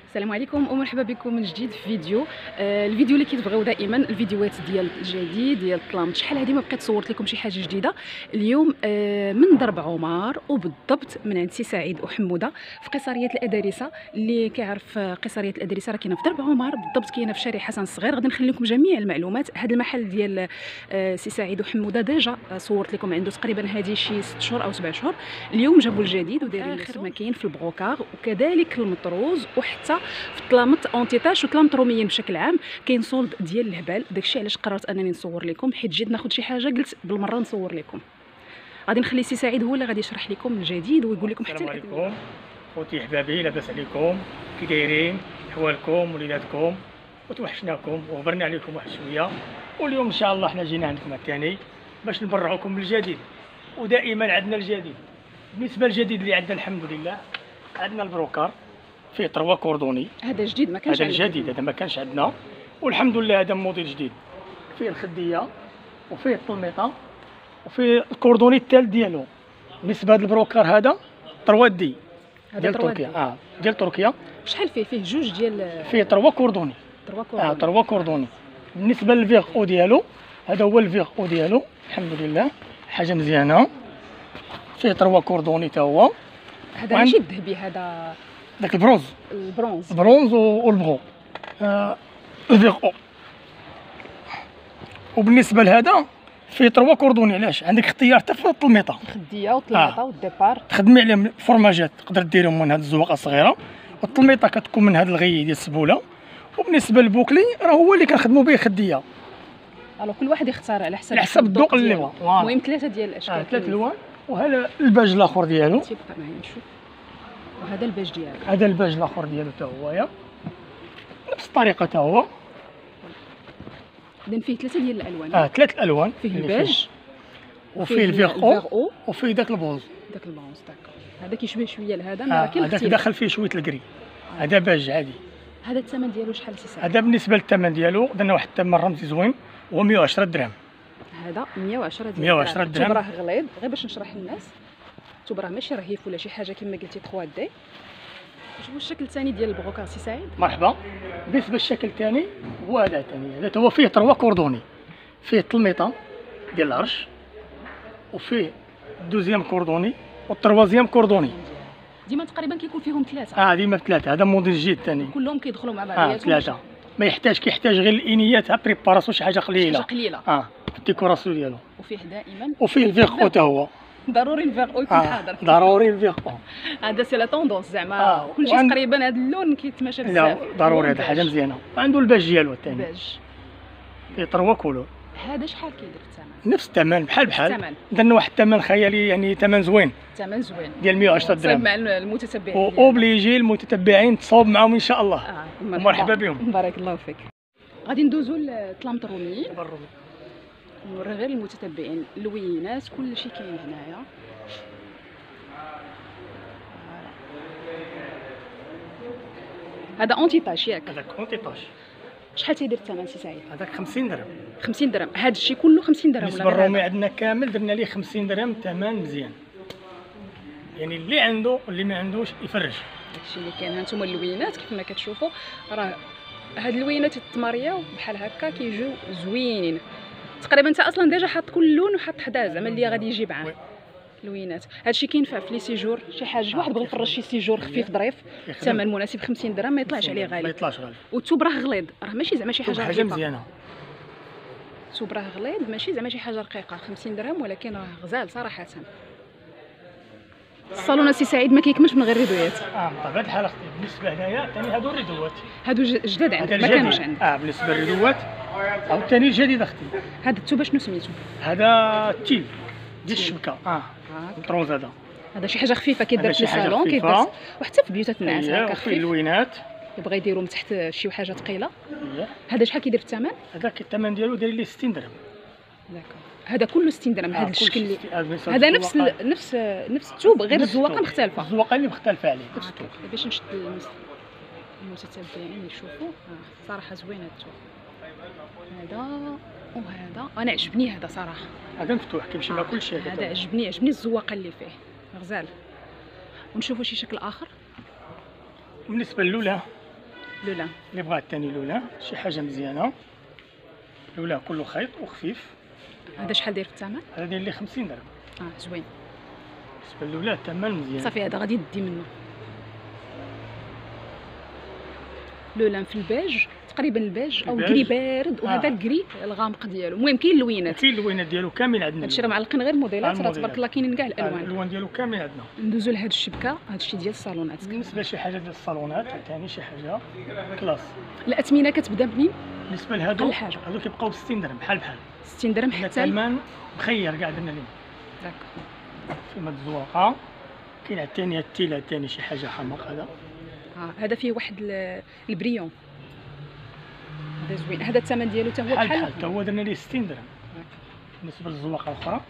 السلام عليكم ومرحبا بكم من جديد في فيديو. الفيديو اللي كتبغيو دائما الفيديوهات ديال الجديد ديال الطلامط. شحال هذه ما بقيت صورت لكم شي حاجه جديده اليوم من درب عمر، وبالضبط من عند سي سعيد وحموده في قصريه الادارسه. اللي كيعرف قصريه الادارسه راه كاينه في درب عمر، بالضبط كاينه في شارع حسن الصغير. غادي نخلي لكم جميع المعلومات. هذا المحل ديال سي سعيد وحموده ديجا صورت لكم عنده تقريبا هذه شي 6 شهور او 7 شهور. اليوم جابوا الجديد ودايرين اخر ما كاين في البروكار وكذلك المطروز وحتى في طلامط اونتيتاش وطلامط روميين بشكل عام. كاين سولد ديال الهبال، داكشي علاش قررت انني نصور لكم، حيت جيت ناخذ شي حاجه قلت بالمره نصور لكم. غادي نخلي سي سعيد هو اللي غادي يشرح لكم الجديد ويقول لكم حتى السلام عليكم خوتي حبابي، لاباس عليكم؟ كي دايرين حوالكم وليداتكم؟ وتوحشناكم وغبرنا عليكم واحد شويه، واليوم ان شاء الله حنا جينا عندكم ثاني باش نبرعوكم بالجديد، ودائما عندنا الجديد. بالنسبه للجديد اللي عندنا الحمد لله عندنا البروكار فيه 3 كوردوني. هذا جديد ما كانش، هذا الجديد، هذا ما كانش عندنا والحمد لله. هذا موديل جديد فيه الخديه وفيه الطلميطه وفيه الكوردوني الثالث ديالو. بالنسبه لهذا البروكار هذا 3 دي ديال تركيا. ديال تركيا. شحال فيه جوج ديال فيه 3 كوردوني. 3 كوردوني. بالنسبه للفيغ او ديالو، هذا هو الفيغ او ديالو الحمد لله، حاجه مزيانه. فيه 3 كوردوني حتى هو. هذا ماشي الذهبي، هذا داك البرونز. البرونز والبغو. الفيغ او. وبالنسبه لهذا فيه 3 كوردوني. علاش؟ عندك اختيار حتى في الطلميطه، الخديه والطلميطه والديبار. تخدمي عليهم فرماجات، تقدر ديرهم من هذه الزواقه الصغيره، والطلميطه كتكون من هذا الغي ديال السبوله. وبالنسبه للبوكلي راه هو اللي كنخدموا به خديه. الو كل واحد يختار على حسب الذوق اللي بغا. المهم 3 ديال الاشكال، 3 الوان. وهذا الباج الاخر ديالو، تيبقى معايا نشوف. وهذا الباج ديالو، هذا الباج الاخر ديالو حتى هو نفس الطريقه حتى هو. اذا فيه 3 ديال الالوان. 3 الالوان. فيه الباج وفيه الفيغ او وفيه داك البوز. داك البونس داكور. هذا كيشبه شويه لهذا، ما كاين هذاك داخل فيه شويه الكري. هذا باج عادي. هذا الثمن ديالو شحال سي سعيد؟ هذا بالنسبه للثمن ديالو درنا واحد الثمن رمزي زوين، هو 110 درهم. هذا 110 درهم. 110 درهم. تبراه غليظ، غير باش نشرح للناس. تبراه ماشي رهيف ولا شي حاجه كما قلتي 3 دي. شوفوا الشكل الثاني ديال البروكار سي سعيد. مرحبا. بالنسبه للشكل الثاني هو هذا الثاني، هذا هو فيه 3 كوردوني. فيه الطلميطه ديال العرش، وفيه الدوزيام كوردوني والتروازيام كوردوني. ديما تقريبا كيكون فيهم 3. ديما 3. هذا موديل جديد ثاني، كلهم كيدخلوا مع بعضياتهم. 3 ما كيحتاج غير الانيه تاع بريباراسيون، شي حاجه قليله. في الديكوراسيون ديالو. وفيه دائما وفيه الفيغ او حتى هو. ضروري الفيغ او يكون حاضر. ضروري الفيغ او. هذا سي لا طوندونس زعما كلشي تقريبا هذا اللون كيتماشى بزاف. لا ضروري، هذا حاجه مزيانه. عنده الباج ديالو الثاني. الباج فيه 3 كولور. هذا شحال كيدير الثمن؟ نفس الثمن بحال. درنا واحد الثمن خيالي، يعني ثمن زوين. ثمن زوين ديال 110 درهم. مع المتتبعين. واوبليجي المتتبعين تصاوب معاهم ان شاء الله. مرحبا بهم. بارك الله فيك. غادي ندوزو لطلامط روميين. نوري غير المتتبعين اللوينات، كلشي كاين هنايا. هذا اونتيتاش ياك؟ هذاك اونتيتاش. شحال تيدير الثمن سي سعيد؟ هذاك 50 درهم. 50 درهم. هذا الشيء كله 50 درهم. بالنسبه للرومي عندنا كامل درنا ليه 50 درهم ثمن مزيان، يعني اللي عنده واللي ما عندوش يفرج. داكشي اللي كاين. ها نتوما اللوينات كيف ما كتشوفوا، راه هاد اللوينات التماريه بحال هكا كيجيو زوينين. تقريبا انت اصلا ديجا حاط كل لون وحاط حداه زعما اللي غادي يجي معاه. لوينات هادشي كينفع في لي سيجور، شي حاجه واحد بغى يفرج شي سيجور خفيف ظريف، الثمن مناسب 50 درهم ما يطلعش عليه غالي. ما يطلعش غالي. والثوب راه غليظ، راه ماشي زعما شي حاجه حاجه مزيانه. الثوب راه غليظ ماشي زعما شي حاجه رقيقه. 50 درهم ولكن راه غزال صراحه. الصالون سي سعيد ما كيكملش من غير ريدويات. بطبيعه الحال اختي. بالنسبه هنايا ثاني هادو الريدوات، هادو جداد عندك ما كانوش عندك. بالنسبه للريدوات او ثاني الجديد اختي. هذا الثوب شنو سميتو؟ هذا التيل ديال الشبكه. الطروز هذا شي حاجه خفيفه كيدار في الصالون، كيدار وحتى في بيوتات الناس هكا خفيف. اللوينات يبغى يديروا من تحت شي حاجه ثقيله. هذا شحال كيدير في الثمن؟ هذاك الثمن ديالو داير ليه 60 درهم. داكور. هذا كله 60 درهم. هذا الشكل اللي هذا نفس الثوب غير الزواقه مختلفه. الزواقه اللي مختلفه عليه نفس الثوب. باش نشد المتتبعين يشوفوا. صراحه زوين هذا الثوب. هذا وهذا انا عجبني هذا صراحه. هذا مفتوح كيمشي مع كل شيء. هذا عجبني الزواقه اللي فيه غزال. ونشوفوا شي شكل اخر. بالنسبه للولا لولا اللي بغى الثاني لولا شي حاجه مزيانه. لولا كله خيط وخفيف. هذا شحال داير في الثمن؟ هذا داير لي 50 درهم. زوين. بالنسبه للولا الثمن مزيان. صافي هذا غادي ندي منه. لولا في البيج تقريبا البيج او الكري بارد، وهذا الكري الغامق ديالو. المهم كاين اللوينات، كاين اللوينات ديالو كامل عندنا. هادشي راه معلقين غير الموديلات، راه تبارك الله كاينين كاع الالوان. الالوان ديالو كامل عندنا. ندوزو لهاد الشبكه، هادشي ديال الصالونات. بالنسبه لشي حاجه ديال الصالونات ثاني شي حاجه كلاس. الاثمنه كتبدا منين؟ بالنسبه لهادو أقل حاجة. هادو كيبقاو ب 60 درهم بحال 60 درهم حتى الثمن مخير كاع درنا لهم. فيما الزواقه كاين عاوتاني التيله الثاني شي حاجه حمق هذا. هذا فيه واحد البريون، هذا زوين. هذا الثمن ديالو حتى هو بحال حتى هو درنا ليه 60 درهم. بالنسبه للزواقه الاخرى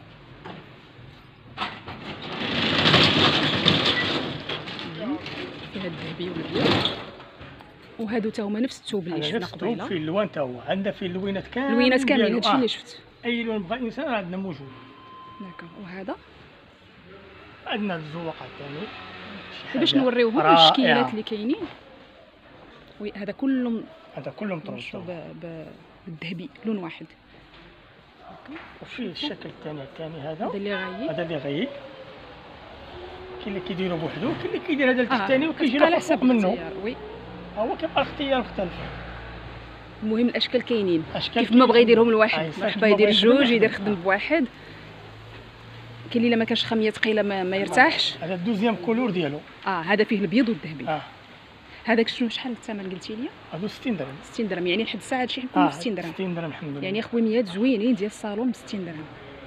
فيها الذهبي والابيض، وهادو تا هما نفس الثوب اللي شفنا قبيله. فيه اللوان تا هو عندنا فيه اللوينات كامل. اللوينات كاملين، هادشي اللي شفت. اي لون بغى الانسان راه عندنا موجود. وهذا عندنا الزواقه الثاني باش نوريوهم الشكيلات اللي كاينين. وي هذا كله مطروش بالذهبي لون واحد. وفيه الشكل الثاني هذا هذا اللي غايب. كاين اللي كيديروا بوحدو، كاين اللي كيدير هذا الثاني وكيجي على حسب منه. وي هو كيبقى الاختيار مختلف. المهم الاشكال كاينين، كيف ما بغى يديرهم الواحد مرحبا، يدير جوج، يدير خدم بواحد. كاين اللي ما كانش خميه ثقيله ما يرتاحش. هذا الدوزيام كولور ديالو. هذا فيه الابيض والذهبي. هذاك شحال الثمن قلتي لي؟ هادو 60 درهم. 60 درهم يعني لحد الساعه هادشي حنكون ب 60 درهم. 60 درهم الحمد لله. يعني خويميات زوينين ديال الصالون ب 60 درهم.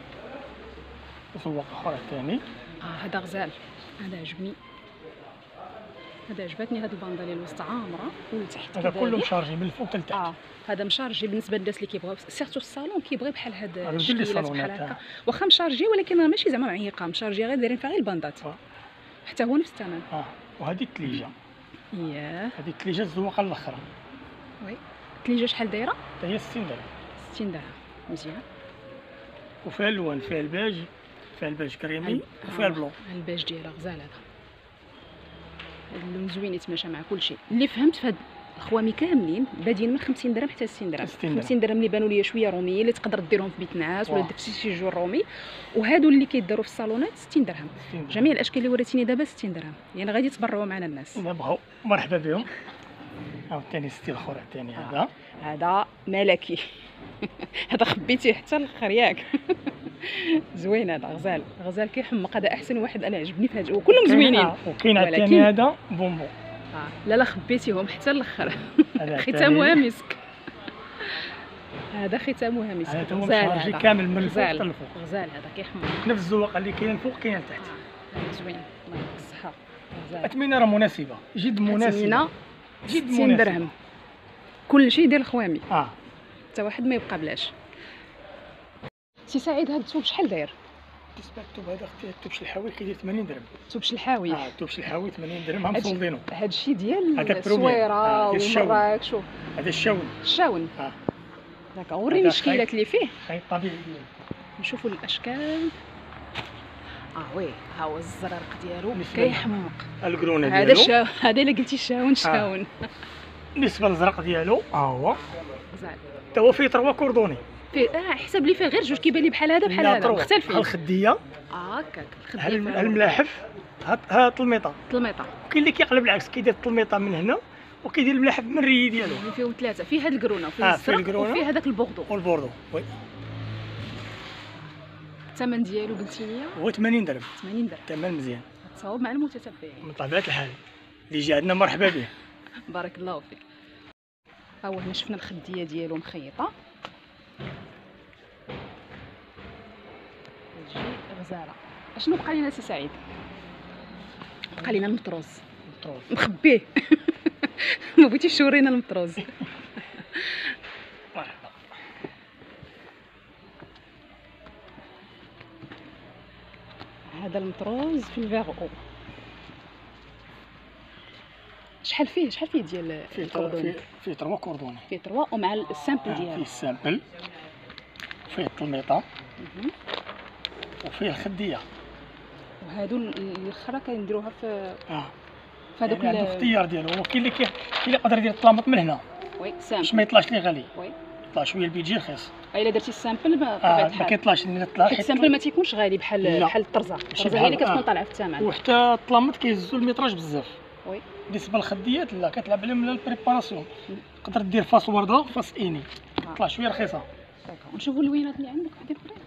زواق اخر ثاني. هذا غزال، هذا عجبني، هذا عجبتني. هاد الباندا اللي الوسط عامره والتحت هذا كله مشارجي من الفوق لتحت. هذا مشارجي بالنسبه للناس اللي كيبغيو سيرتو الصالون، كيبغي بحال هاد الشكيلات بحال هكا. واخا مشارجي ولكن راه ماشي زعما معيقه، مشارجي غير دايرين فيها غير الباندات. حتى هو نفس الثمن. وهذه الثليجه. هذه الثليجه الزواقه الاخرى. وي الثليجه شحال دايره؟ حتى هي 60 درهم. 60 درهم مزيان. وفيها الوان، فيها الباج، فيها الباج كريمي، وفيها البلون. الباج ديالها غزال. هذا اللون زوين يتماشى مع كل شيء. اللي فهمت في هاد الخوامي كاملين بادين من 50 درهم حتى 60 درهم. 50 درهم اللي بانوا لي شويه روميين اللي تقدر ديرهم في بيت نعاس ولا دير في شي جور رومي، وهادو اللي كيداروا في الصالونات 60 درهم. جميع الاشكال اللي وريتيني دابا 60 درهم، يعني غادي تبرعوا معنا الناس. الا بغاو مرحبا بهم. ثاني ستيل اخر ثاني هذا ملكي. هذا خبيتيه حتى الاخر ياك. زوين هذا غزال كيحمق. هذا احسن واحد انا عجبني في هذا، وكلهم زوينين. وكاين عاوتاني هذا بونبون. لا خبيتيهم حتى الاخر. ختامها مسك. هذا ختامها مسك. هذا هو مشارجي كامل من الفوق حتى الفوق. غزال هذا كيحمق. نفس الزواقه اللي كاين الفوق كاين لتحت. زوين الله يعطيك الصحه. اثمنه راه مناسبه، جد مناسبه. 60 درهم كل شيء ديال الخوامي. حتى واحد ما يبقى بلاش. سي سعيد هذا الثوب شحال داير؟ بالنسبه للثوب هذا اختي الثوب شلحاوي كيدير 80 درهم. ثوب شلحاوي. الثوب شلحاوي 80 درهم مصوبينه. هذا الشيء ديال الصويره والمراك. شوف هذا الشاون. داك وريني الشكيلات اللي فيه. خيط طبيعي ديالو. نشوفوا الاشكال. وي ها هو الزرارق ديالو كيحمق. القرونه ديالو هذا اللي قلتي شاون. بالنسبه للزرق ديالو هو غزال. تا هو فيه تروا كوردوني. فيه حسب لي فيه غير جوج كيبان لي بحال هذا مختلفين. الخديه هكاك الملاحف ها الطلميطه. كاين اللي كيقلب العكس، كيدير الطلميطه من هنا وكيدير الملاحف من الري ديالو. يعني فيهم ثلاثه، فيه هاد القرونه وفيه الزرق وفيه هذاك البوردو. وي الثمن ديالو قلتي لي هو 80 درهم. 80 درهم ثمن مزيان. تصاوب مع المتتبعين من طبيعه الحال. اللي جا عندنا مرحبا به. بارك الله فيك. ها هو هنا شفنا الخديه ديالو مخيطه. تجي غزاله. اشنو بقى لينا سي سعيد؟ بقى لينا المطروز مخبيه. ما بغيتيش تورينا المطروز. مرحبا. هذا المطروز في الفيغو. شحال فيه ديال الكوردون؟ فيه 3 كوردون. فيه 3 ومع السامبل ديالو. فيه السامبل، فيه الطلميطه، وفيه الخديه. وهادو الاخرى كنديروها في فهذوك يعني عنده اختيار ديالو. هو كاين اللي يقدر يدير الطلامط من هنا وي باش سامبل. ما يطلعش ليه غالي، وي يطلع شويه البيجي رخيص. الا درتي السامبل بطبيعه ما الحال، كيطلعش اللي طلع حيت السامبل ما تيكونش غالي بحال الطرزه. الطرزه هي اللي كتكون طالعه في الثمن. وحتى الطلامط كيهزوا الميتراج بزاف. وي بالنسبه للخديات لا، كتلعب عليهم البريباراسيون. تقدر دير فاس ورده فاس اني، تطلع شويه رخيصه. داكوغ. نشوفوا اللوينات اللي عندك وحدين اخرين.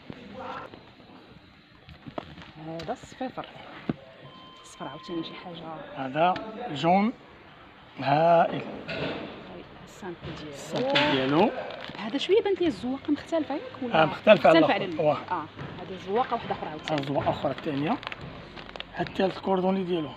هذا الصفيفر، الصفر عاوتاني شي حاجه. هذا جون هائل، السامبل ديالو. السامبل ديالو هذا شويه بانت لي الزواقه مختلفه ياك ولا مختلفه على على الاخر. هذه الزواقه واحده اخرى عاوتاني. الزواقه اخرى الثانيه. حتى الكوردوني ديالو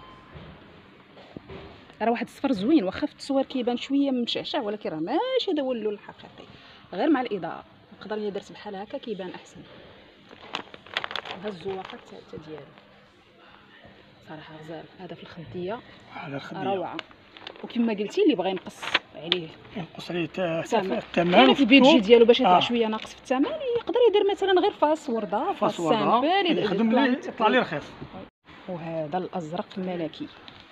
راه واحد الصفر زوين، واخا في التصوير كيبان شويه مشعشع، ولكن راه ماشي هذا هو اللون الحقيقي، غير مع الاضاءه. نقدر الا درت بحال هكا كيبان احسن. هذا الزواقه الثالثه ديالو صراحه غزال. هذا في الخديه، هذا الخديه روعه. وكما قلتي اللي بغى ينقص عليه ينقص عليه الثمن الثمن في البيدجي ديالو باش يطلع شويه ناقص في الثمن، يقدر يدير مثلا غير فاس ورده، فاس سامبل، يخدم ليه يطلع ليه رخيص. وهذا الازرق الملكي،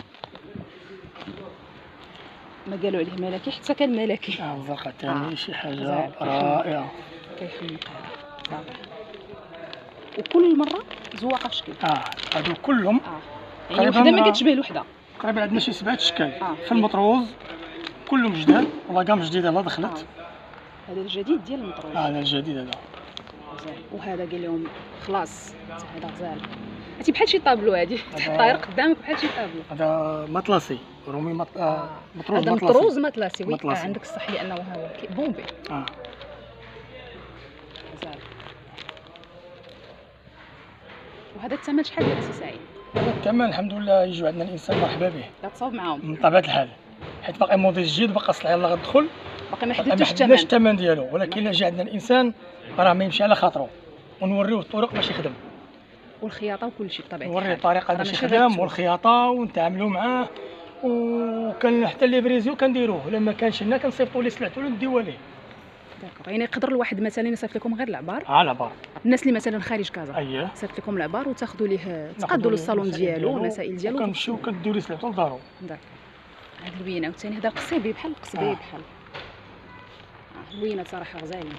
ما قالوا عليه ملكي حتى كان ملكي. الزرقاء الثاني شي حاجه رائعه، كيحمق هذا. وكل مره زواقه في شكل. هادو كلهم يعني وحده ما كتشبه لوحده. تقريبا عندنا شي 7 اشكال في المطروز، كلهم جداد والله كاع جديده لا دخلت. هذا الجديد ديال المطروز. هذا الجديد هذا. وهذا قال لهم خلاص هذا غزال، هاتي بحال شي طابلو، هادي طاير قدامك بحال شي طابلو. هذا مطلسي رومي مطروز. هذا مطروز مطلسي. وي مطلسي. عندك الصح لانه هو بومبي. غزال. وهذا الثمن شحال ديال سي سعيد؟ هذا الثمن الحمد لله يجيو عندنا الانسان مرحبا به، لا تصاوب معاهم من طبيعه الحال، حيت باقي موديل جديد وباقي الصلاحيه يلاه غتدخل، باقي ما حددناش حددتوش الثمن ديالو. ولكن الا جا عندنا الانسان راه ما يمشي على خاطرو، ونوريوه الطرق باش يخدم، والخياطه وكل شيء بطبيعه نوريه الحال. الطريقه باش يخدم والخياطه ونتعاملوا معاه. وكان حتى ليفريزيو كنديروه، لما كانش لنا كنصيفطوا ليه سلعته ونديوها ليه. داكوغ. يعني يقدر الواحد مثلا يصيفط لكم غير العبار، على بار الناس اللي مثلا خارج كازا اييه يصيفط لكم العبار وتاخذوا ليه تقادوا له الصالون ديالو والمسائل ديالو كنمشيو كنديو ليه سلعته لدارو. داك. هاد الوينه وثاني هذا القصيبي بحال القصبي بحال الوينه صراحه غزالين.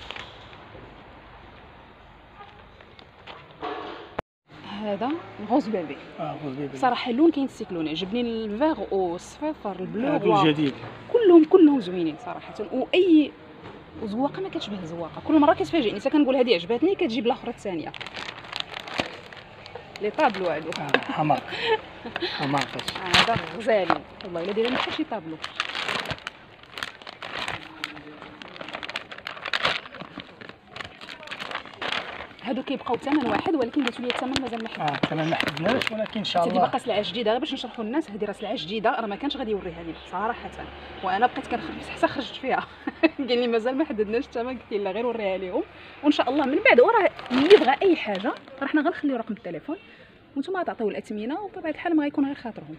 هذا غوز بيبي. غوز بيبي صراحه اللون كاين السيكلون، عجبني الفيغ والصفيفر البلو. هادو الجديد كلهم زوينين صراحه. واي زواقه ما كتشبه الزواقه، كل مره كتفاجئني، حتى كنقول هذه عجبتني كتجيب الاخرى الثانيه. لي طابلو هادو حماق هذا غزالين والله الا دايرين بحال شي طابلو. هادو كيبقاو ثمن واحد، ولكن قلت لي الثمن مازال ما حددناش. الثمن ما حددناش، ولكن ان شاء الله هذه باقا سلعه جديده غير باش نشرحوا للناس. هذه راه سلعه جديده، راه ما كانش غادي يوريها لي صراحه، وانا بقيت كنخرج حتى خرجت فيها. قال لي مازال ما حددناش الثمن، قلت له غير وريها لهم وان شاء الله من بعد. وراه اللي بغى اي حاجه راه حنا غنخليو رقم التليفون وانتم تعطيو الاثمنه، وبطبيعه الحال ما غيكون غير خاطرهم.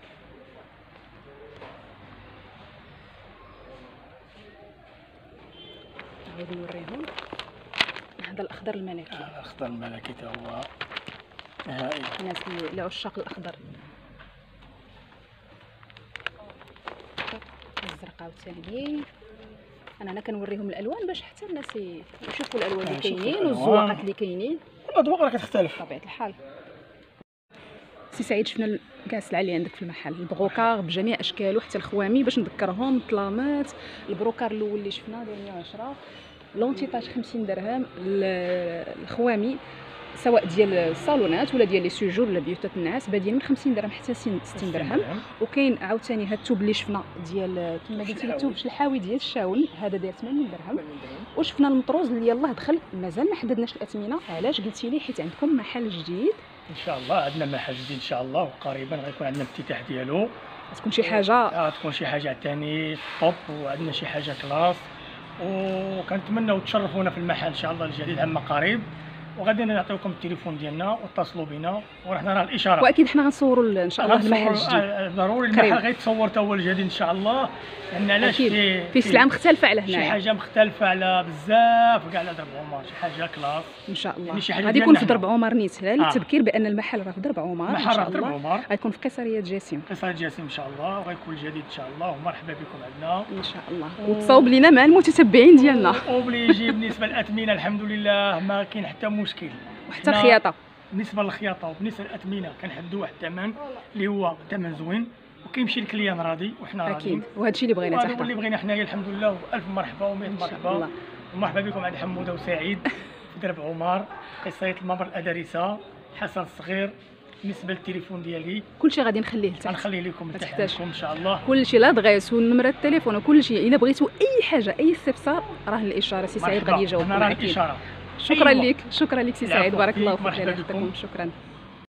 غادي نوريهم. هذا الاخضر الملكي. الاخضر الملكي تا هو هائل، الناس اللي عشاق الاخضر. الزرقاء والثاني انا كنوريهم الالوان باش حتى الناس يشوفوا الالوان اللي كاينين والزواقات اللي كاينين. الاذواق راه كتختلف بطبيعه الحال. سي سعيد شفنا كاع السلعه اللي عندك في المحل، البروكار بجميع اشكاله حتى الخوامي باش نذكرهم، الطلامات، البروكار الاول اللي شفنا ديال 110، لونتيطاج 50 درهم، الخوامي سواء ديال الصالونات ولا ديال لي سوجور ولا بيوتات النعاس بادين من 50 درهم حتى 60 درهم. وكاين عاوتاني هاد الثوب اللي شفنا ديال كما قلتي الثوب الحاوي ديال الشاون، هذا داير 80 درهم. وشفنا المطروز اللي يلاه دخل مازال ما حددناش الاثمنه. علاش قلتي لي؟ حيت عندكم محل جديد ان شاء الله، عندنا محل جديد ان شاء الله، وقريبا غيكون عندنا الافتتاح ديالو. تكون شي حاجه تكون شي حاجه ثاني طوب، وعندنا شي حاجه كلاس، وكنتمنوا تشرفونا في المحل ان شاء الله الجديد عما قريب. وغادي نعطيوكم التليفون ديالنا واتصلوا بنا ورحنا راه الاشاره. واكيد حنا غنصوروا ان شاء الله المحل الجديد. ضروري المحل غيتصور حتى هو الجديد ان شاء الله، لان علاش في سلعه مختلفه على هنايا، شي حاجه مختلفه على بزاف كاع على درب عمر، شي حاجه كلاس ان شاء الله. يعني غادي يكون في درب عمر نيت للتذكير بان المحل راه في درب عمر ان شاء الله. غيكون في قصريه جاسم، قصريه جاسم ان شاء الله، وغيكون الجديد ان شاء الله، ومرحبا بكم عندنا ان شاء الله. وتصاوب لينا مع المتتبعين ديالنا. اوبليجي بالنسبه للاثمنه الحمد لله ما كاين حتى مشكل، وحتى الخياطه. بالنسبه للخياطه وبالنسبه للاثمنه كنحدوا واحد الثمن اللي هو ثمن زوين وكيمشي الكليان راضي وحنا راضيين. اكيد، وهذا الشيء اللي بغينا حتى حنا اللي بغينا حنايا الحمد لله. والف مرحبا و100 مرحبا ومرحبا بكم عند حموده وسعيد في درب عمر، قصريه الممر الادرسه، حسن الصغير. بالنسبه للتليفون ديالي كلشي غادي نخليه لتحت، غنخليه لكم تحت ان شاء الله. كلشي لا دغيس ونمره التليفون وكلشي، الا بغيتوا اي حاجه اي استفسار راه الاشاره سي سعيد غادي يجاوبكم اكيد. شكرا لك، شكرا لك سي سعيد، بارك الله فيك. شكرا.